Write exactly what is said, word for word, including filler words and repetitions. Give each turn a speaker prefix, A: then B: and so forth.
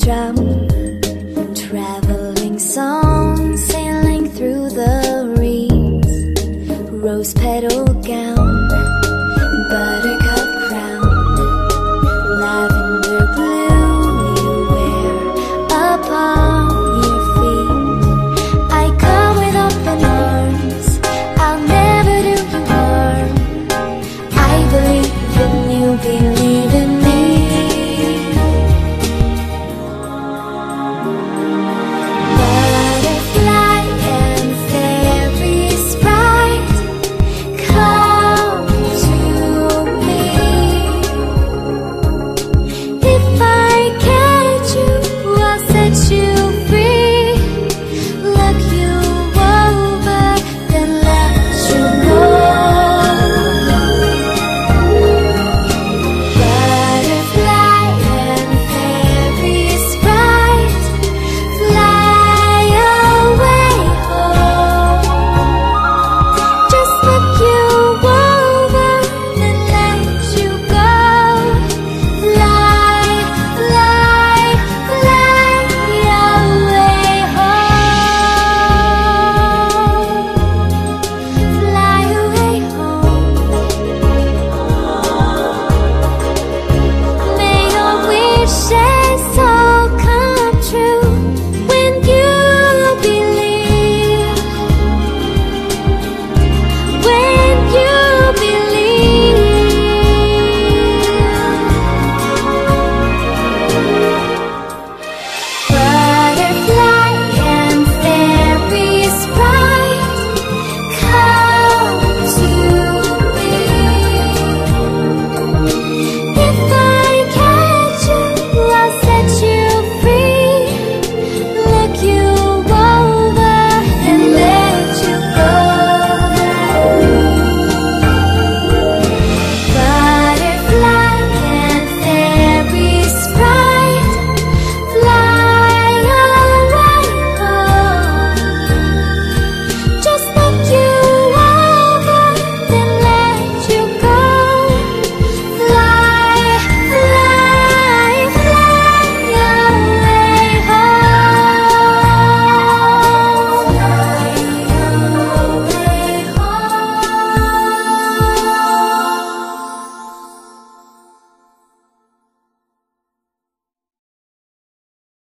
A: drum, traveling song sailing through the reeds. Rose petal gown, buttercup crown, lavender blue you wear upon your feet. I come with open arms, I'll never do you harm. I believe in you, believe in me. Butterfly and fairy sprite, come to me. If I catch you, I'll set you free. Look you over, then let you go. Butterfly and fairy sprite, fly away home. Just look you over, then let you go. Fly, fly, fly away home. Fly away home. May your wish